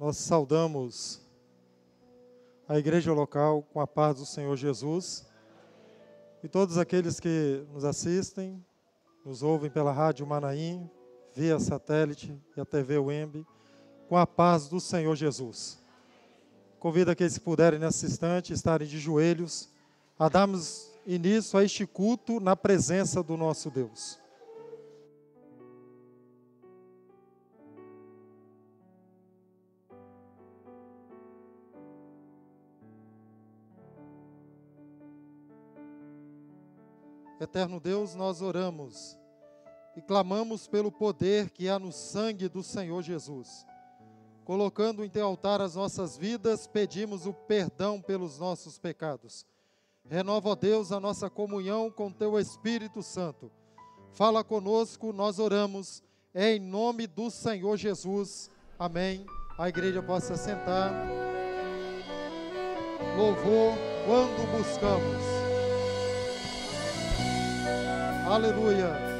Nós saudamos a igreja local com a paz do Senhor Jesus e todos aqueles que nos assistem, nos ouvem pela Rádio Manaim, via satélite e a TV Wembe, com a paz do Senhor Jesus. Convido aqueles que puderem nesse instante estarem de joelhos a darmos início a este culto na presença do nosso Deus. Eterno Deus, nós oramos e clamamos pelo poder que há no sangue do Senhor Jesus. Colocando em teu altar as nossas vidas, pedimos o perdão pelos nossos pecados. Renova, ó Deus, a nossa comunhão com teu Espírito Santo. Fala conosco, nós oramos, em nome do Senhor Jesus. Amém. A igreja pode se assentar. Louvor quando buscamos. Aleluia.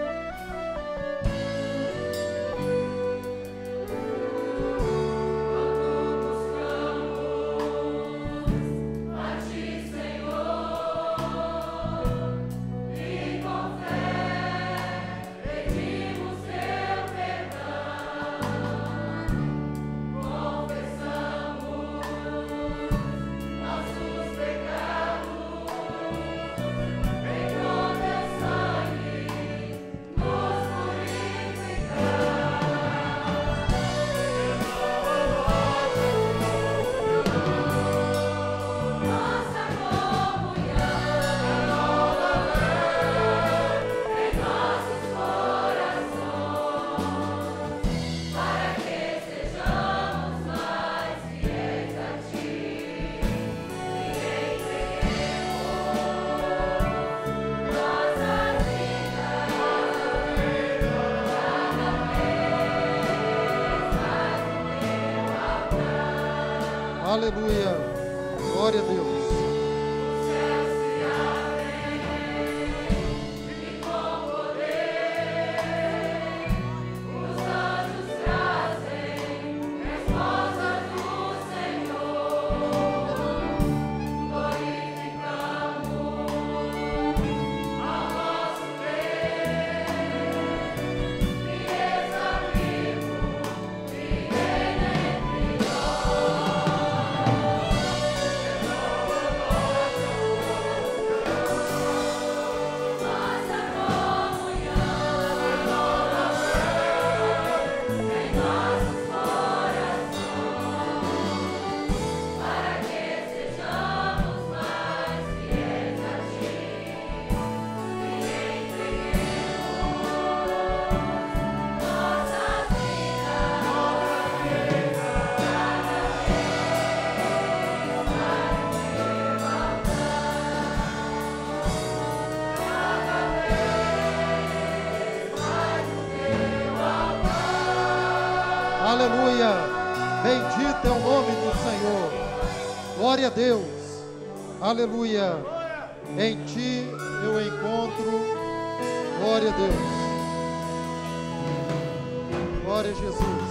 Aleluia, glória a Deus. Aleluia, bendito é o nome do Senhor, glória a Deus, aleluia, em Ti eu encontro, glória a Deus, glória a Jesus.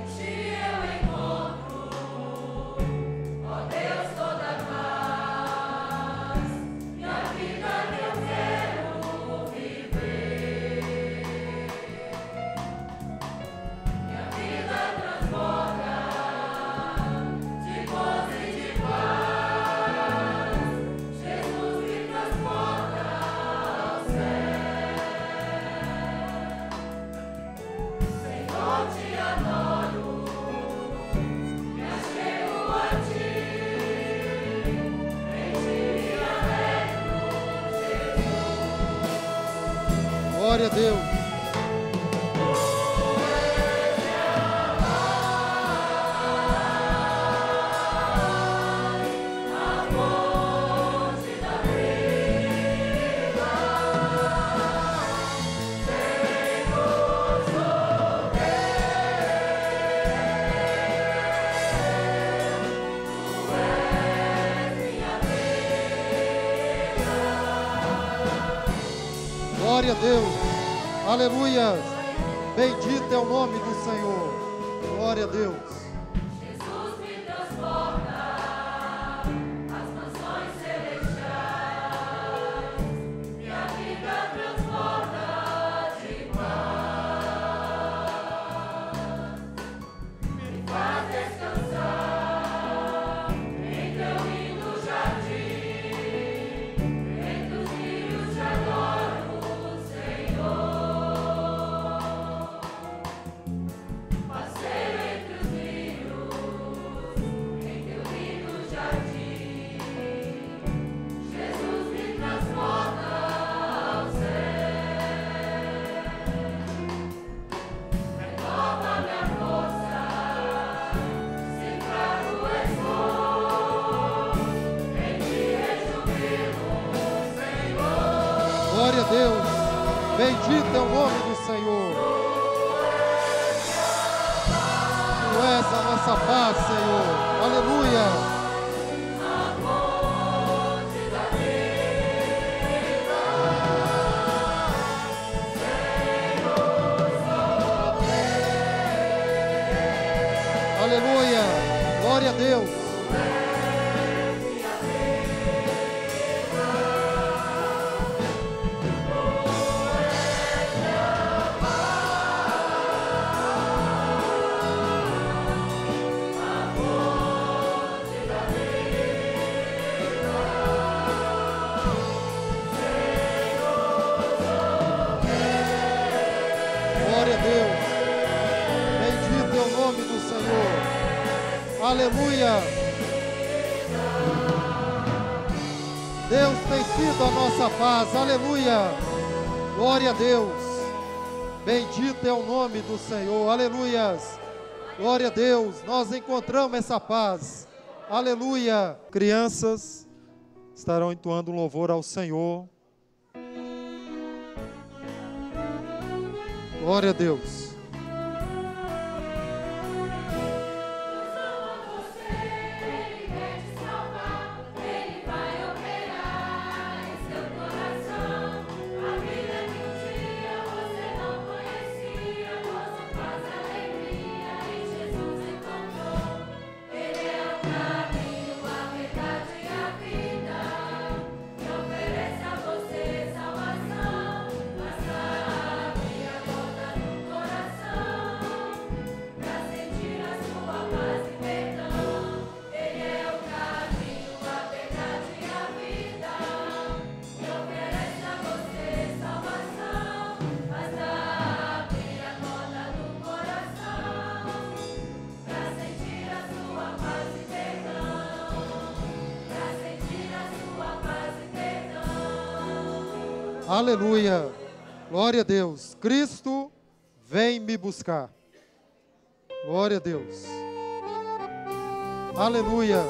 Glória a Deus. Glória a Deus, aleluia, bendito é o nome do Senhor, glória a Deus. Glória a Deus. Bendito é o nome do Senhor. Tu és a nossa paz, Senhor. Aleluia. Aleluia, glória a Deus. Glória a Deus. Bendito é o nome do Senhor. Aleluia. Deus tem sido a nossa paz. Aleluia. Glória a Deus. Bendito é o nome do Senhor. Aleluias. Glória a Deus. Nós encontramos essa paz. Aleluia. Crianças estarão entoando um louvor ao Senhor. Glória a Deus. Aleluia, glória a Deus. Cristo vem me buscar. Glória a Deus. Aleluia.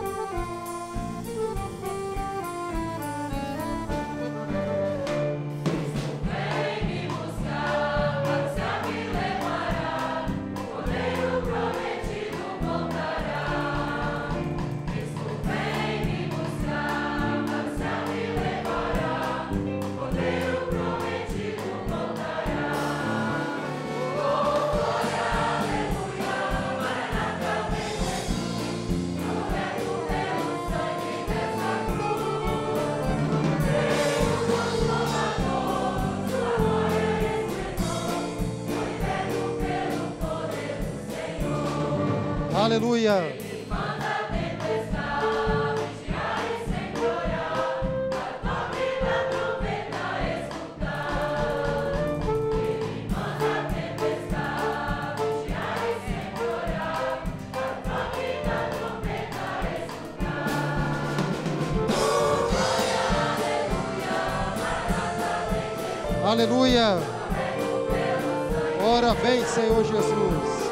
Aleluia. Aleluia. Ora vem, Senhor Jesus.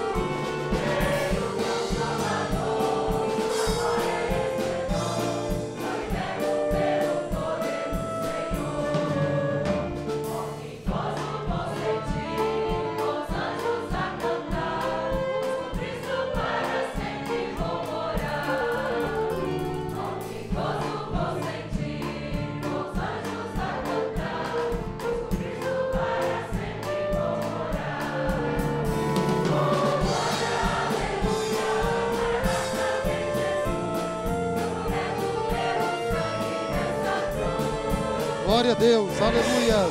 Glória a Deus, aleluias.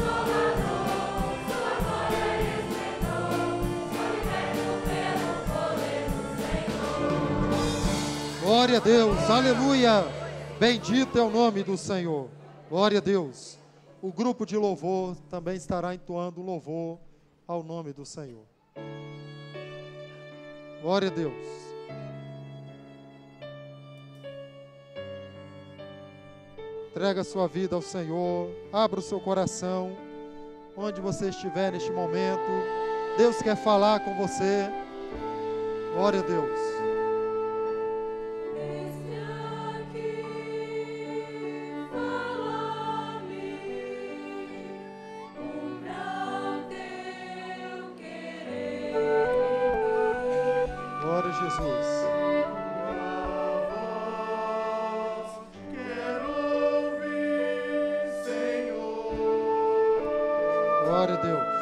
Glória a Deus, aleluia. Bendito é o nome do Senhor. Glória a Deus. O grupo de louvor também estará entoando louvor ao nome do Senhor. Glória a Deus. Entrega a sua vida ao Senhor, abra o seu coração, onde você estiver neste momento. Deus quer falar com você. Glória a Deus. Glória a Deus.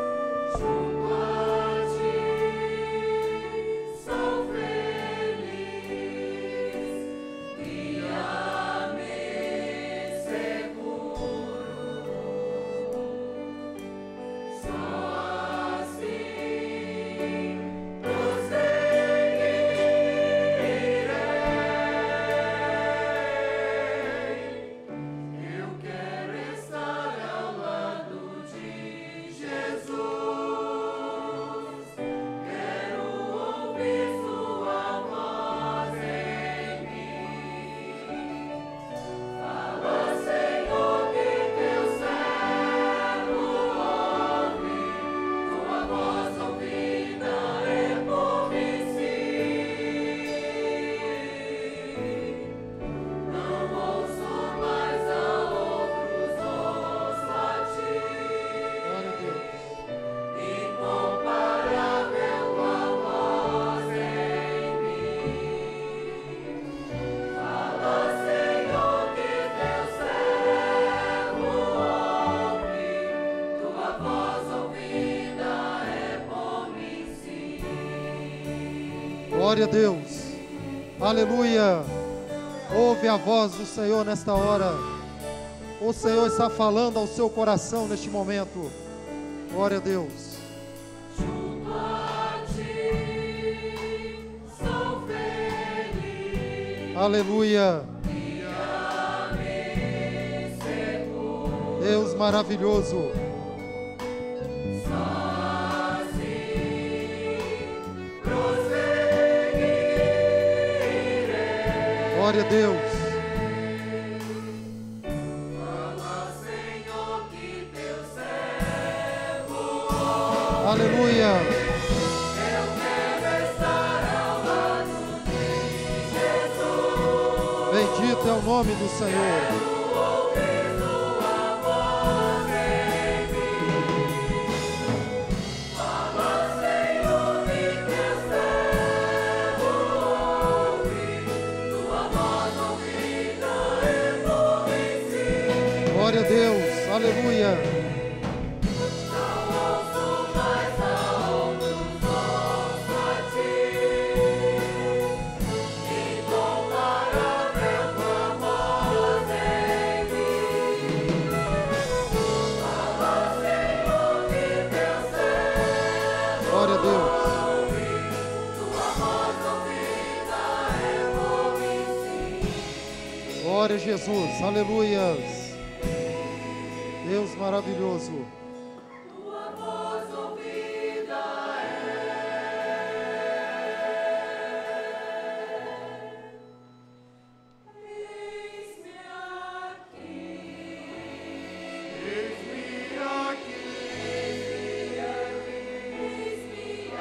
Glória a Deus, aleluia. Ouve a voz do Senhor nesta hora. O Senhor está falando ao seu coração neste momento. Glória a Deus. Junto a ti sou feliz. Aleluia. Guia-me seguro. Deus maravilhoso. Glória a Deus. Fala, Senhor, que teu servo ouve. Aleluia. Eu quero estar ao lado de Jesus. Bendito é o nome do Senhor. Quero ouvir tua voz em mim. Fala, Senhor, que teu servo ouve. Tua voz ouvida é bom em si. Glória a Deus. Aleluia. Não ouço mais a outros, ouço a ti. Incomparável tua voz em mim. Fala, Senhor, que teu servo Glória a Deus. ouve. Tua voz ouvida é bom em si. Glória a Jesus. Aleluias. Deus maravilhoso. Tua voz ouvida Eis-me aqui. Eis-me aqui. Eis-me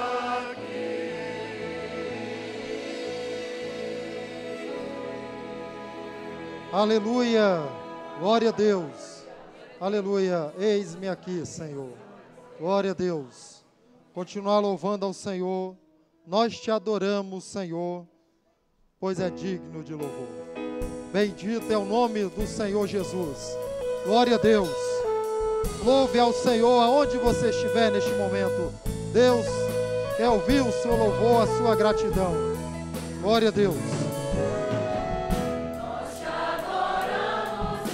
Aleluia. Glória a Deus. Aleluia. Eis-me aqui, Senhor. Glória a Deus. Continuar louvando ao Senhor. Nós te adoramos, Senhor, pois é digno de louvor. Bendito é o nome do Senhor Jesus. Glória a Deus. Louve ao Senhor aonde você estiver neste momento. Deus quer ouvir o seu louvor, a sua gratidão. Glória a Deus. Nós te adoramos,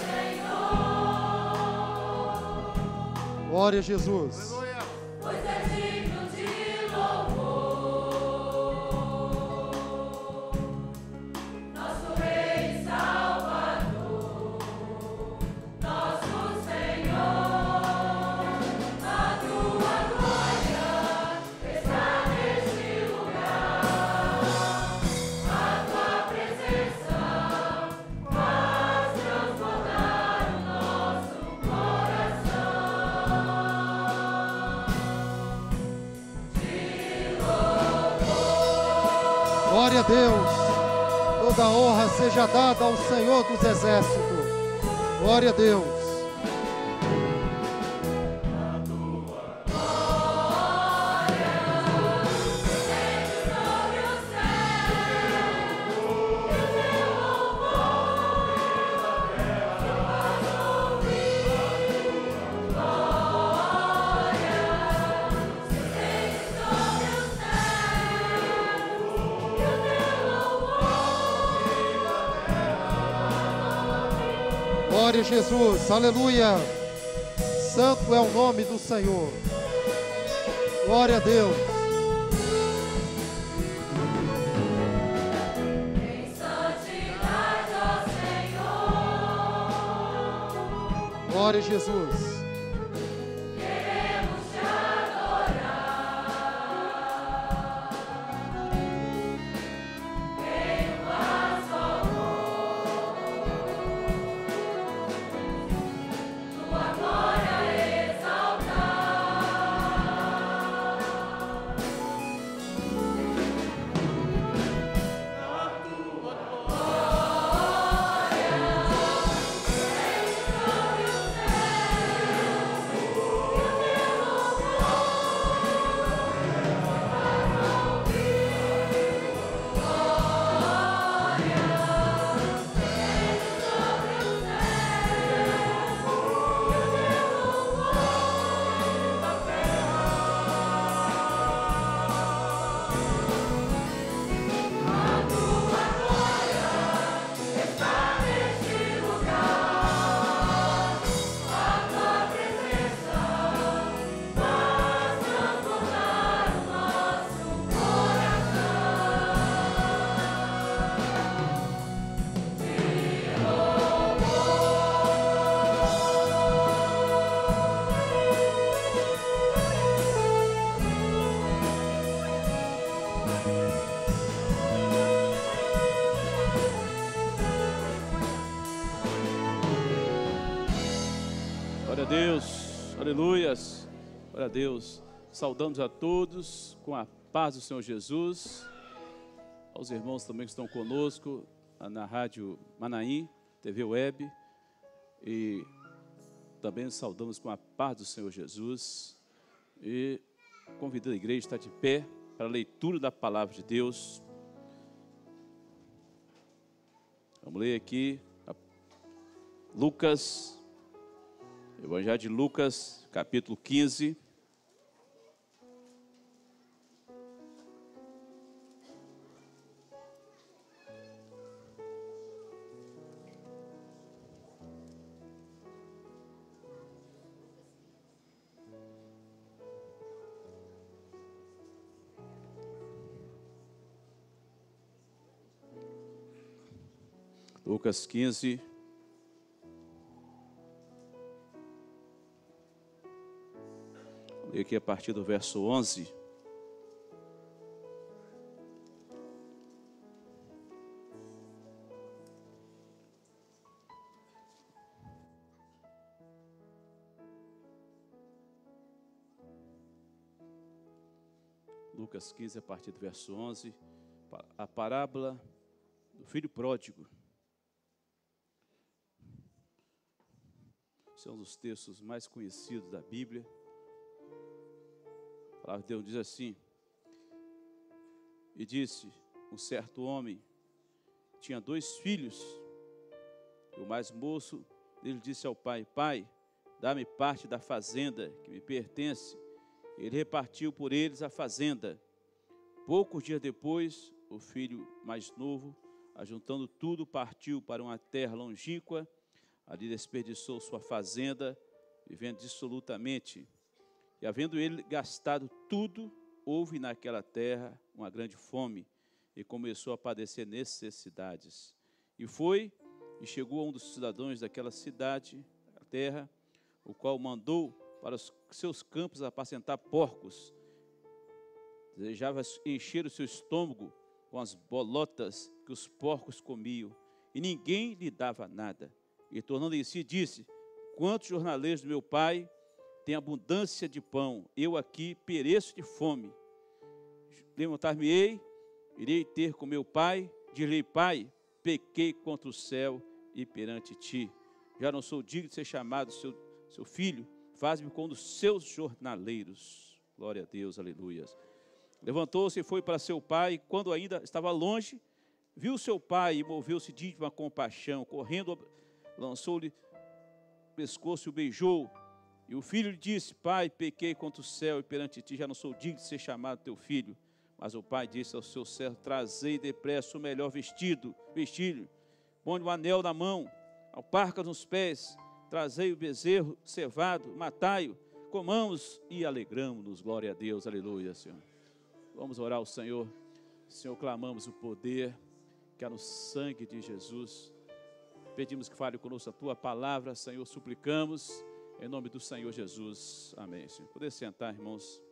Senhor, Glória a Jesus. pois é digno de louvor. Nosso Rei e Salvador, nosso Senhor, a tua glória está neste lugar. A tua presença faz transbordar o nosso coração. Glória a Deus. Toda honra seja dada ao Senhor dos Exércitos. Glória a Deus. Sobre o céu, e teu louvor, faz ouvir. Glória Glória a Jesus, aleluia. Santo é o nome do Senhor. Glória a Deus. Em santidade, ó Senhor. Glória a Jesus. Queremos te adorar. Em paz, amor. Tua glória Glória a Deus, aleluias, glória a Deus. Saudamos a todos com a paz do Senhor Jesus, aos irmãos também que estão conosco na Rádio Manaim, TV Web, e também saudamos com a paz do Senhor Jesus, e convidando a igreja a estar de pé para a leitura da Palavra de Deus. Vamos ler aqui Lucas, Evangelho de Lucas, capítulo 15. Lucas 15. Vou ler aqui a partir do verso 11. Lucas 15, a partir do verso 11. A parábola do filho pródigo. Esse é um dos textos mais conhecidos da Bíblia. A palavra de Deus diz assim: e disse, um certo homem tinha 2 filhos, e o mais moço dele disse ao pai: pai, dá-me parte da fazenda que me pertence. Ele repartiu por eles a fazenda. Poucos dias depois, o filho mais novo, ajuntando tudo, partiu para uma terra longínqua. Ali desperdiçou sua fazenda, vivendo dissolutamente. E havendo ele gastado tudo, houve naquela terra uma grande fome, e começou a padecer necessidades. E foi, e chegou a um dos cidadãos daquela cidade, a terra, o qual mandou para os seus campos apacentar porcos. Desejava encher o seu estômago com as bolotas que os porcos comiam, e ninguém lhe dava nada. E tornando em si, disse: quantos jornaleiros do meu pai têm abundância de pão, eu aqui pereço de fome. Levantar-me-ei, irei ter com meu pai, direi: pai, pequei contra o céu e perante ti. Já não sou digno de ser chamado seu filho, faz-me como um dos seus jornaleiros. Glória a Deus, aleluia. Levantou-se e foi para seu pai, e quando ainda estava longe, viu seu pai e moveu-se de íntima compaixão, correndo, lançou-lhe o pescoço e o beijou. E o filho lhe disse: pai, pequei contra o céu e perante ti, já não sou digno de ser chamado teu filho. Mas o pai disse ao seu servo: trazei depressa o melhor vestilho, põe um anel na mão, alparca nos pés, trazei o bezerro cevado, matai-o, comamos e alegramos-nos, glória a Deus, aleluia, Senhor. Vamos orar ao Senhor. Senhor, clamamos o poder que há no sangue de Jesus. Pedimos que fale conosco a Tua palavra, Senhor, suplicamos, em nome do Senhor Jesus. Amém, Senhor. Poder sentar, irmãos.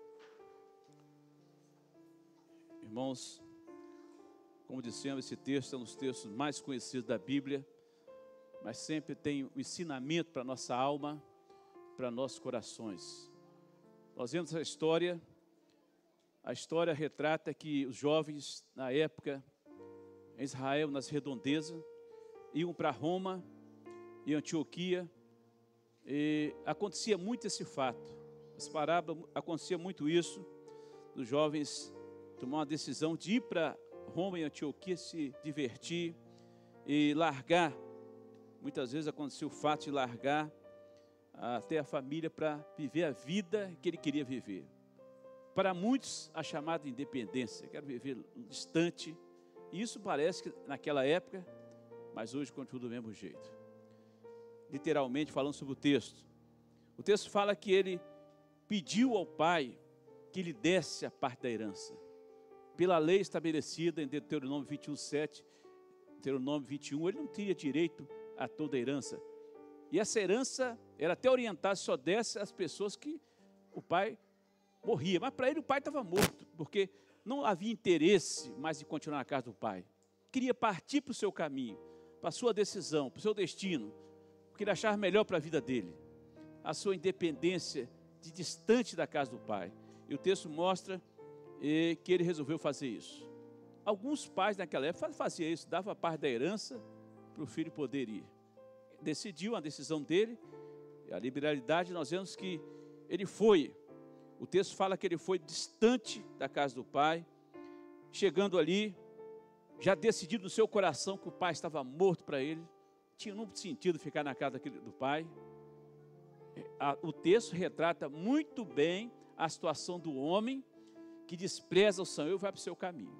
Irmãos, como dissemos, esse texto é um dos textos mais conhecidos da Bíblia, mas sempre tem um ensinamento para a nossa alma, para nossos corações. Nós vemos a história retrata que os jovens, na época, em Israel, nas redondezas, iam para Roma e Antioquia, e acontecia muito esse fato. As parábolas, acontecia muito isso, dos jovens tomar uma decisão de ir para Roma e Antioquia, se divertir e largar. Muitas vezes acontecia o fato de largar até a família para viver a vida que ele queria viver. Para muitos, a chamada independência, quero viver distante. E isso parece que naquela época, mas hoje continua do mesmo jeito. Literalmente falando sobre o texto fala que ele pediu ao pai que lhe desse a parte da herança. Pela lei estabelecida em Deuteronômio 21:7, Deuteronômio 21, ele não tinha direito a toda a herança. E essa herança era até orientada, só desse às pessoas que o pai morria. Mas para ele o pai estava morto, porque não havia interesse mais em continuar na casa do pai. Queria partir para o seu caminho, para a sua decisão, para o seu destino, o que ele achava melhor para a vida dele. A sua independência de distante da casa do pai. E o texto mostra que ele resolveu fazer isso. Alguns pais naquela época faziam isso, dava a parte da herança para o filho poder ir. Decidiu a decisão dele, a liberalidade, nós vemos que ele foi. O texto fala que ele foi distante da casa do pai, chegando ali, já decidido no seu coração que o pai estava morto para ele, tinha muito sentido ficar na casa do pai. O texto retrata muito bem a situação do homem que despreza o Senhor e vai para o seu caminho.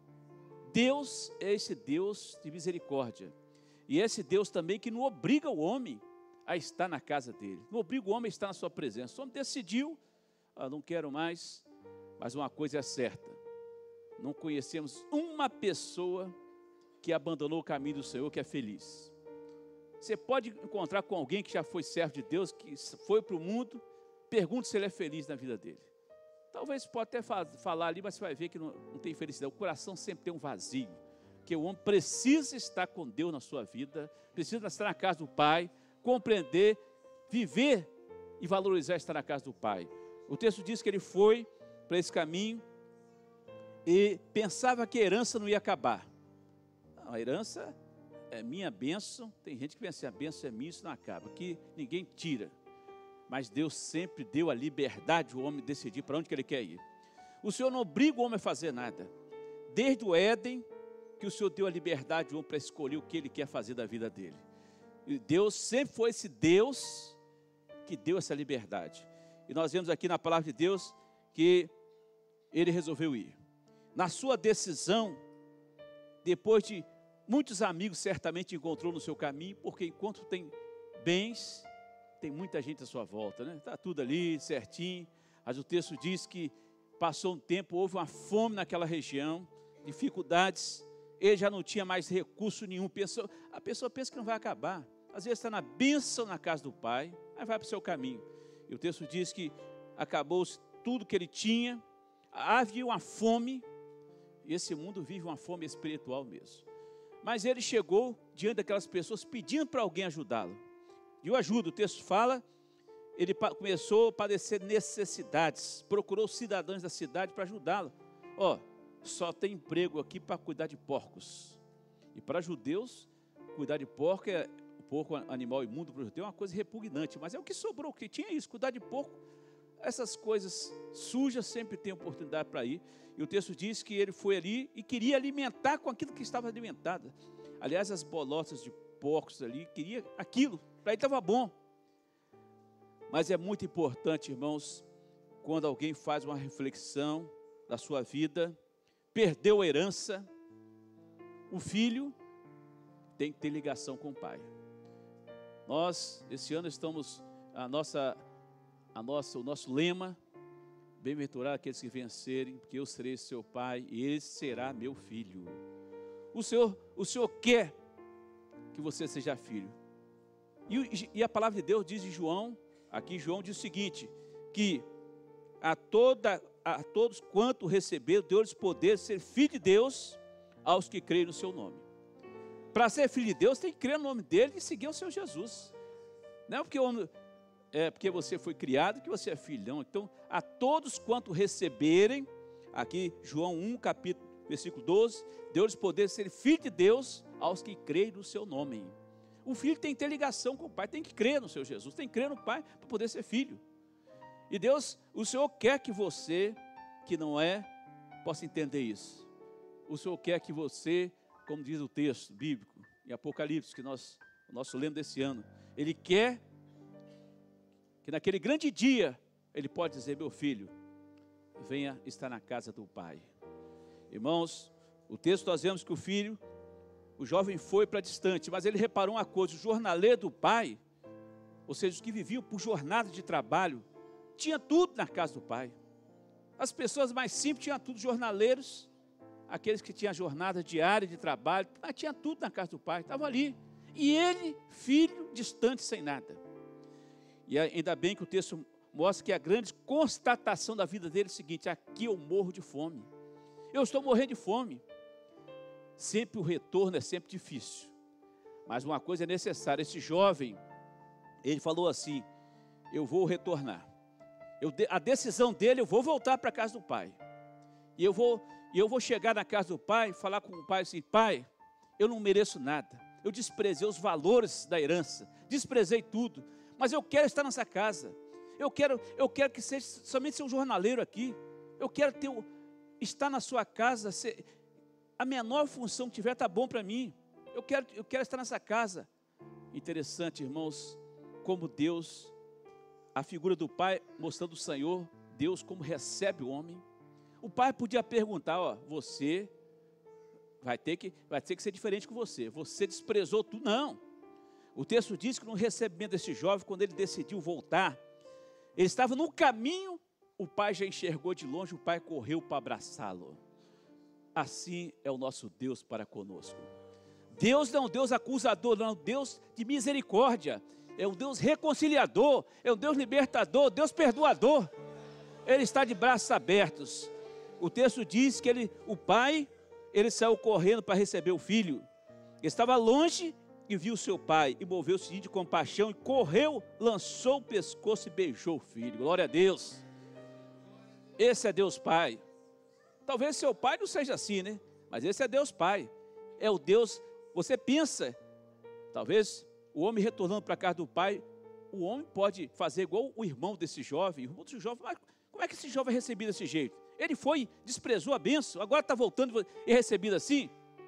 Deus é esse Deus de misericórdia, e esse Deus também que não obriga o homem a estar na casa dele, não obriga o homem a estar na sua presença. O homem decidiu, não quero mais, mas uma coisa é certa, não conhecemos uma pessoa que abandonou o caminho do Senhor que é feliz. Você pode encontrar com alguém que já foi servo de Deus, que foi para o mundo, pergunte se ele é feliz na vida dele. Talvez pode até falar ali, mas você vai ver que não tem felicidade. O coração sempre tem um vazio, que o homem precisa estar com Deus na sua vida, precisa estar na casa do Pai, compreender, viver e valorizar estar na casa do Pai. O texto diz que ele foi para esse caminho e pensava que a herança não ia acabar. A herança é minha bênção. Tem gente que pensa, a bênção é minha, isso não acaba, que ninguém tira. Mas Deus sempre deu a liberdade ao homem decidir para onde que ele quer ir. O Senhor não obriga o homem a fazer nada. Desde o Éden, que o Senhor deu a liberdade ao homem para escolher o que ele quer fazer da vida dele. E Deus sempre foi esse Deus que deu essa liberdade. E nós vemos aqui na palavra de Deus que ele resolveu ir. Na sua decisão, depois de muitos amigos certamente encontrou no seu caminho, porque enquanto tem bens, tem muita gente à sua volta, né? Está tudo ali certinho, mas o texto diz que passou um tempo, houve uma fome naquela região, dificuldades, ele já não tinha mais recurso nenhum, a pessoa pensa que não vai acabar, às vezes está na bênção na casa do pai, aí vai para o seu caminho, e o texto diz que acabou tudo que ele tinha, havia uma fome, e esse mundo vive uma fome espiritual mesmo, mas ele chegou diante daquelas pessoas pedindo para alguém ajudá-lo, e o ajuda, o texto fala, ele começou a padecer necessidades, procurou cidadãos da cidade para ajudá-lo. Só tem emprego aqui para cuidar de porcos. E para judeus, cuidar de porco é o porco animal imundo para o judeu é uma coisa repugnante, mas é o que sobrou, que tinha isso, cuidar de porco. Essas coisas sujas sempre tem oportunidade para ir. E o texto diz que ele foi ali e queria alimentar com aquilo que estava alimentado. Aliás, as bolotas de porcos ali, queria aquilo, para ele estava bom. Mas é muito importante, irmãos, quando alguém faz uma reflexão da sua vida, perdeu a herança, o filho tem que ter ligação com o pai. Nós, esse ano, estamos, o nosso lema, bem-aventurado aqueles que vencerem, porque eu serei seu pai e ele será meu filho. O Senhor quer que você seja filho. E a palavra de Deus diz em João, aqui João diz o seguinte, que a todos quanto receberam, deu-lhes poder de ser filho de Deus aos que creem no seu nome. Para ser filho de Deus, tem que crer no nome dele e seguir o Senhor Jesus. Não é porque você foi criado que você é filhão. Então, a todos quanto receberem, aqui João 1, versículo 12, deu-lhes poder de ser filho de Deus aos que creem no seu nome. O filho tem que ter ligação com o pai, tem que crer no Senhor Jesus, tem que crer no pai para poder ser filho. E Deus, o Senhor quer que você, que não é, possa entender isso. O Senhor quer que você, como diz o texto bíblico, em Apocalipse, que o nosso lema desse ano, Ele quer que naquele grande dia, Ele pode dizer, meu filho, venha estar na casa do pai. Irmãos, o texto nós vemos que o jovem foi para distante, mas ele reparou uma coisa, o jornaleiro do pai, ou seja, os que viviam por jornada de trabalho, tinha tudo na casa do pai. As pessoas mais simples tinham tudo, jornaleiros, aqueles que tinham jornada diária de trabalho, mas tinha tudo na casa do pai, estavam ali. E ele, filho, distante, sem nada. E ainda bem que o texto mostra que a grande constatação da vida dele é o seguinte, aqui eu morro de fome. Eu estou morrendo de fome. Sempre o retorno é sempre difícil. Mas uma coisa é necessária, esse jovem, ele falou assim, eu vou retornar. A decisão dele, eu vou voltar para a casa do pai. E eu vou chegar na casa do pai, falar com o pai assim, pai, eu não mereço nada. Eu desprezei os valores da herança, desprezei tudo, mas eu quero estar nessa casa. Eu quero que seja somente ser um jornaleiro aqui. Eu quero estar na sua casa, a menor função que tiver está bom para mim. Eu quero estar nessa casa. Interessante, irmãos, como Deus, a figura do pai mostrando o Senhor, Deus como recebe o homem. O pai podia perguntar, você vai ter que ser diferente com você. Você desprezou tudo. Não. O texto diz que no recebimento desse jovem, quando ele decidiu voltar, ele estava no caminho, o pai já enxergou de longe, o pai correu para abraçá-lo. Assim é o nosso Deus para conosco. Deus não é um Deus acusador, não é um Deus de misericórdia. É um Deus reconciliador, é um Deus libertador, Deus perdoador. Ele está de braços abertos. O texto diz que o pai, ele saiu correndo para receber o filho. Ele estava longe e viu seu pai e moveu-se de compaixão e correu, lançou o pescoço e beijou o filho. Glória a Deus. Esse é Deus Pai. Talvez seu pai não seja assim, né? Mas esse é Deus Pai. É o Deus, você pensa, talvez o homem retornando para a casa do pai, o homem pode fazer igual o irmão desse jovem. Mas como é que esse jovem é recebido desse jeito? Ele desprezou a bênção, agora está voltando e é recebido assim?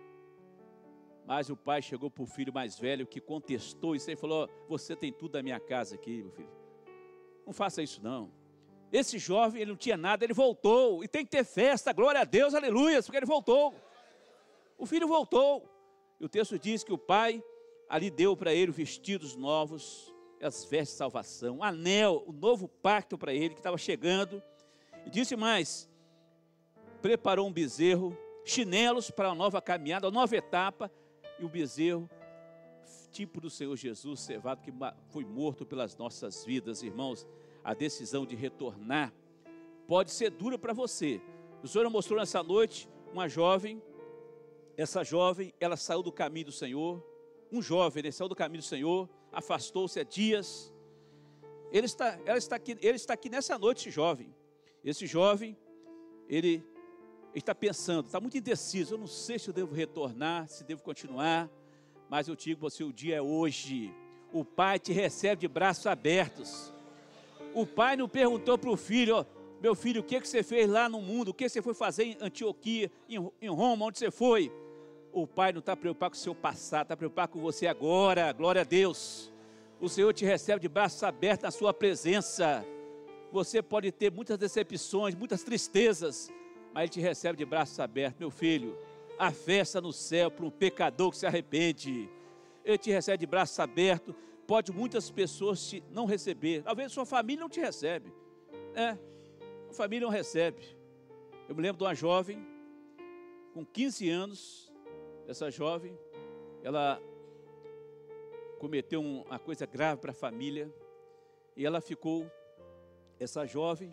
Mas o pai chegou para o filho mais velho que contestou isso e falou, você tem tudo da minha casa aqui, meu filho. Não faça isso não. Esse jovem, ele não tinha nada, ele voltou. E tem que ter festa, glória a Deus, aleluia, porque ele voltou. O filho voltou. E o texto diz que o pai ali deu para ele vestidos novos, as vestes de salvação, um anel, o novo pacto para ele que estava chegando. E disse mais, preparou um bezerro, chinelos para uma nova caminhada, uma nova etapa. E o bezerro, tipo do Senhor Jesus, cevado, que foi morto pelas nossas vidas, irmãos. A decisão de retornar pode ser dura para você. O Senhor mostrou nessa noite uma jovem. Essa jovem, ela saiu do caminho do Senhor. Um jovem, ele saiu do caminho do Senhor, afastou-se há dias. Ele está aqui nessa noite, esse jovem. Esse jovem, ele está pensando, está muito indeciso. Eu não sei se eu devo retornar, se devo continuar. Mas eu digo para você, o dia é hoje. O pai te recebe de braços abertos. O pai não perguntou para o filho, meu filho, o que você fez lá no mundo? O que você foi fazer em Antioquia, em Roma, onde você foi? O pai não está preocupado com o seu passado, está preocupado com você agora, glória a Deus. O Senhor te recebe de braços abertos na sua presença. Você pode ter muitas decepções, muitas tristezas, mas Ele te recebe de braços abertos. Meu filho, a festa no céu para um pecador que se arrepende. Ele te recebe de braços abertos, pode muitas pessoas te não receber. Talvez sua família não te recebe. A família não recebe. Eu me lembro de uma jovem, com 15 anos, essa jovem, ela cometeu uma coisa grave para a família, e ela ficou, essa jovem,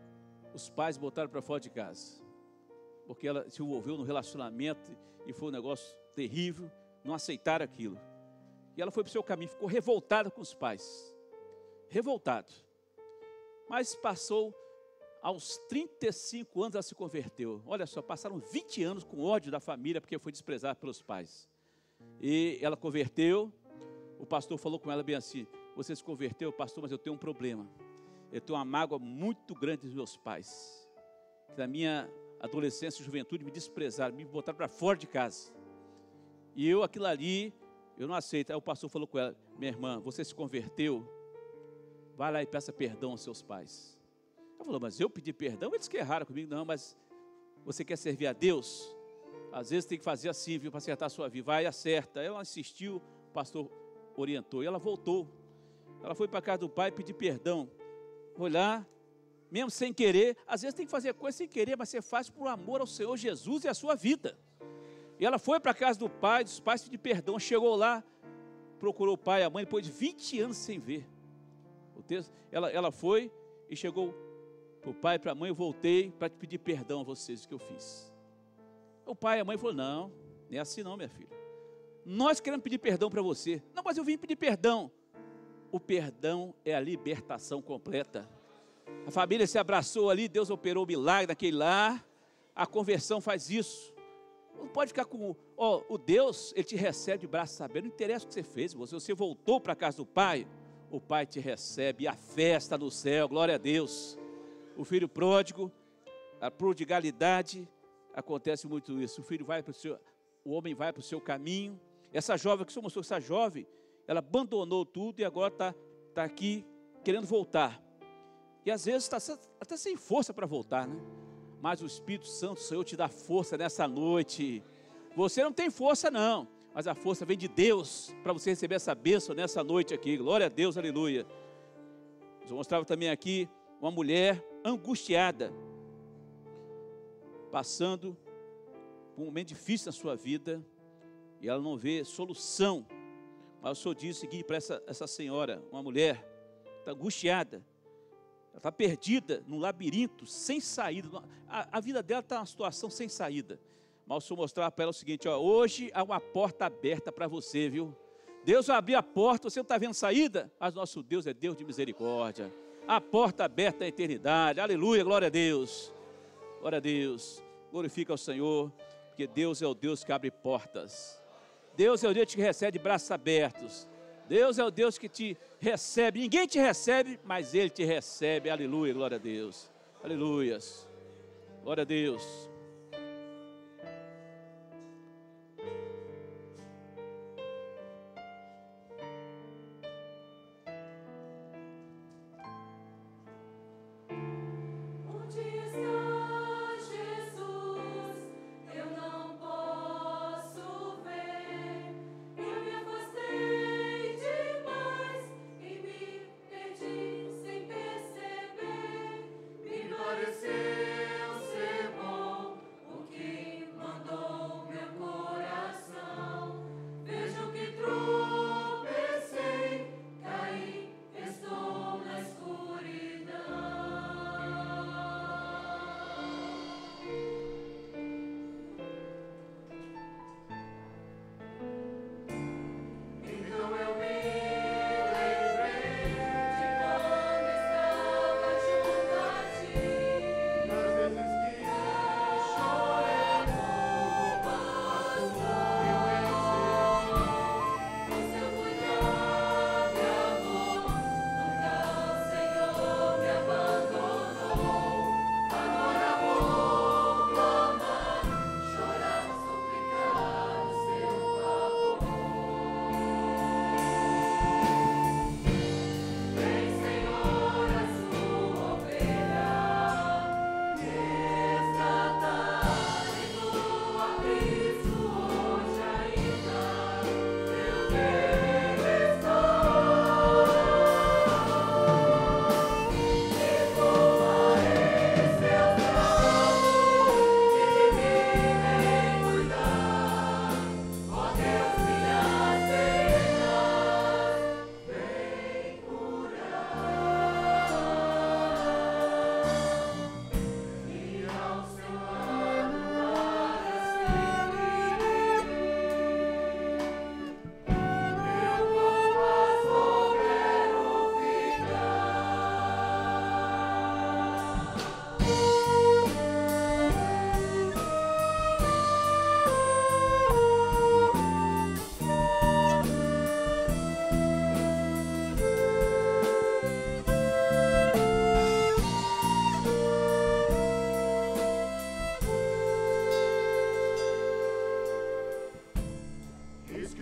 os pais botaram para fora de casa, porque ela se envolveu no relacionamento, e foi um negócio terrível, não aceitaram aquilo. E ela foi para o seu caminho, ficou revoltada com os pais, revoltado. Mas passou, aos 35 anos ela se converteu. Olha só, passaram 20 anos com ódio da família, porque foi desprezada pelos pais. E ela converteu, o pastor falou com ela bem assim: você se converteu, pastor, mas eu tenho um problema. Eu tenho uma mágoa muito grande dos meus pais, que na minha adolescência e juventude me desprezaram, me botaram para fora de casa. E eu, aquilo ali, eu não aceito. Aí o pastor falou com ela: minha irmã, você se converteu, vai lá e peça perdão aos seus pais. Ela falou: mas eu pedi perdão? Eles que erraram comigo. Não, mas você quer servir a Deus? Às vezes tem que fazer assim, viu, para acertar a sua vida. Vai e acerta. Ela insistiu, o pastor orientou, e ela voltou. Ela foi para a casa do pai pedir perdão. Foi lá, mesmo sem querer. Às vezes tem que fazer coisa sem querer, mas você faz por amor ao Senhor Jesus e à sua vida. E ela foi para a casa do pai, dos pais, pedir perdão. Chegou lá, procurou o pai e a mãe, depois de 20 anos sem ver. O texto, ela foi e chegou para o pai e para a mãe: eu voltei para te pedir perdão a vocês, o que eu fiz. O pai e a mãe falaram: não, não é assim não, minha filha. Nós queremos pedir perdão para você. Não, mas eu vim pedir perdão. O perdão é a libertação completa. A família se abraçou ali, Deus operou o milagre naquele lar. A conversão faz isso. Não pode ficar com... o Deus, Ele te recebe de braços abertos. Não interessa o que você fez. Você voltou para a casa do Pai, o Pai te recebe. E a festa no céu, glória a Deus. O filho pródigo, a prodigalidade, acontece muito isso. O filho vai para o seu... O homem vai para o seu caminho. Essa jovem que o Senhor mostrou, essa jovem, ela abandonou tudo e agora está aqui querendo voltar. E às vezes está até sem força para voltar, né? Mas o Espírito Santo, o Senhor, te dá força nessa noite. Você não tem força não, mas a força vem de Deus para você receber essa bênção nessa noite aqui. Glória a Deus, aleluia. Eu mostrava também aqui uma mulher angustiada, passando por um momento difícil na sua vida, e ela não vê solução. Mas o Senhor diz o seguinte para essa senhora, uma mulher, está angustiada, ela está perdida num labirinto, sem saída. A vida dela está numa situação sem saída. Mas o Senhor mostrava para ela o seguinte: hoje há uma porta aberta para você, viu? Deus vai abrir a porta, você não está vendo saída? Mas nosso Deus é Deus de misericórdia. A porta aberta à eternidade, aleluia, glória a Deus. Glória a Deus, glorifica ao Senhor, porque Deus é o Deus que abre portas. Deus é o Deus que te recebe de braços abertos. Deus é o Deus que te recebe. Ninguém te recebe, mas Ele te recebe. Aleluia, glória a Deus. Aleluias. Glória a Deus. Pareceu ser bom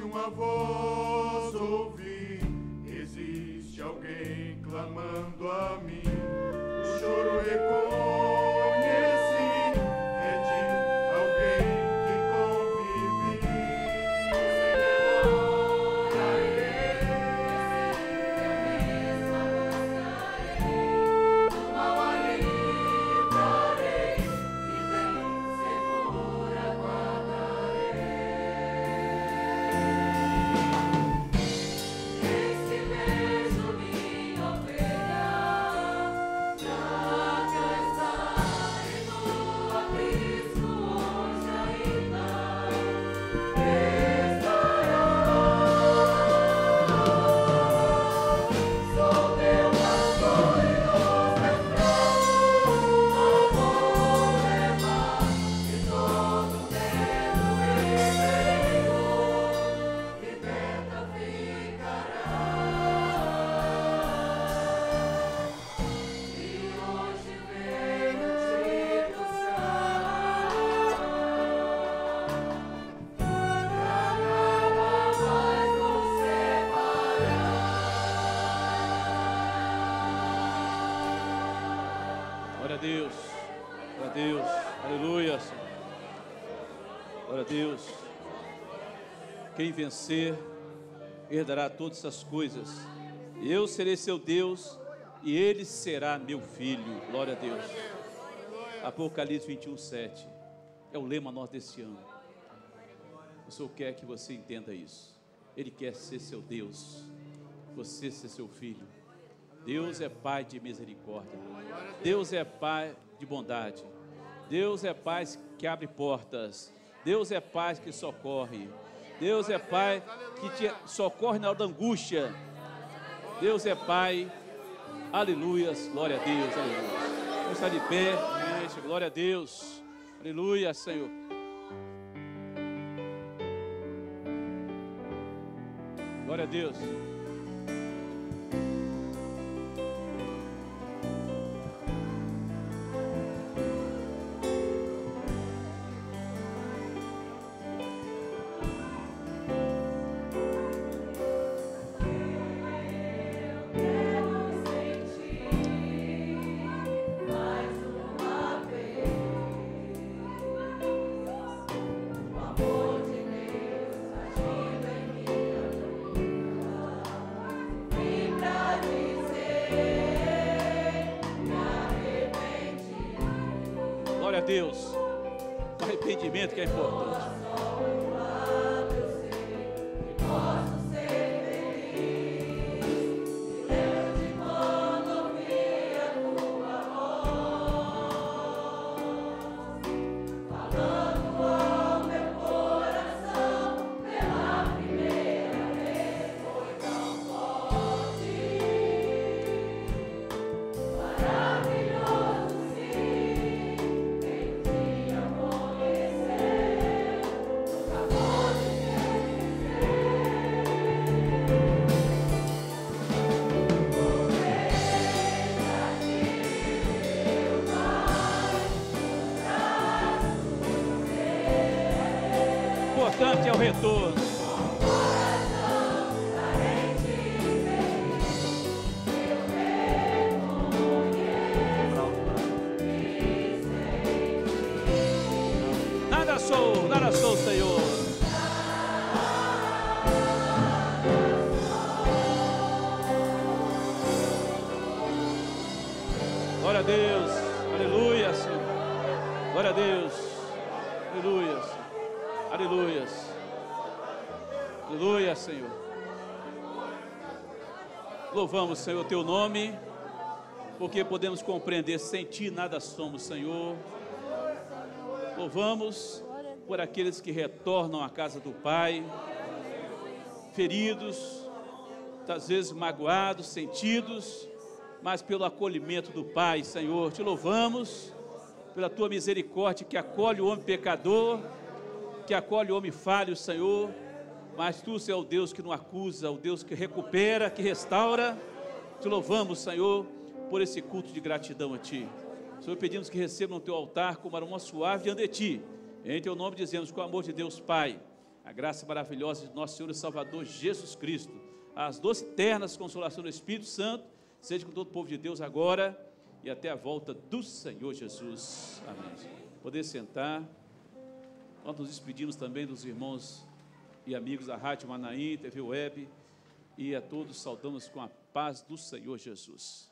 uma voz ouvi, existe alguém clamando a mim. O choro reconheci, é de alguém que convive. Do mal a livrarei, e bem segura guardarei. Esse vejo minha ovelha, traga está e no aprisco hoje ainda estará. Sou meu pastor e nos meus braços a vou levar, de todo medo e perigo liberta ficará. E hoje venho te buscar, pra nada mais nos separar. Glória a Deus, glória a Deus, aleluia, Senhor. Glória a Deus. Quem vencer, herdará todas essas coisas. Eu serei seu Deus e ele será meu filho. Glória a Deus. Apocalipse 21:7 é o lema nosso desse ano. O Senhor quer que você entenda isso. Ele quer ser seu Deus, você ser seu filho. Deus é Pai de misericórdia. Deus é Pai de bondade. Deus é Pai que abre portas. Deus é Pai que socorre. Deus é Pai que te socorre na hora da angústia. Deus é Pai. Aleluias, glória a Deus, aleluia. Vamos estar de pé, gente, glória a Deus. Aleluia, Senhor. Glória a Deus. Quero sentir mais uma vez o amor de Deus agindo em minha vida, e pra dizer me arrependi. Glória a Deus. O arrependimento que é importante. Posso ser feliz, me lembro de quando ouvi a tua voz, falando ao meu coração pela primeira vez. Foi tão forte, maravilhoso, sim. Quem um dia conheceu, nunca pode Importante é o retorno. Nada sou, Senhor. Glória a Deus, aleluia, Senhor. Glória a Deus, aleluia, aleluia, aleluia, Senhor. Louvamos, Senhor, teu nome, porque podemos compreender, sem ti nada somos, Senhor. Louvamos por aqueles que retornam à casa do Pai, feridos, às vezes magoados, sentidos, mas pelo acolhimento do Pai, Senhor. Te louvamos pela tua misericórdia que acolhe o homem pecador, que acolhe o homem falho, Senhor. Mas tu, Senhor, é o Deus que não acusa, o Deus que recupera, que restaura. Te louvamos, Senhor, por esse culto de gratidão a Ti. Senhor, pedimos que recebam no Teu altar como aroma suave diante de Ti. Em Teu nome dizemos, com o amor de Deus Pai, a graça maravilhosa de nosso Senhor e Salvador Jesus Cristo, as doces e ternas consolações do Espírito Santo, seja com todo o povo de Deus agora e até a volta do Senhor Jesus. Amém. Poder sentar. Nós nos despedimos também dos irmãos e amigos da Rádio Manaim, TV Web, e a todos saudamos com a paz do Senhor Jesus.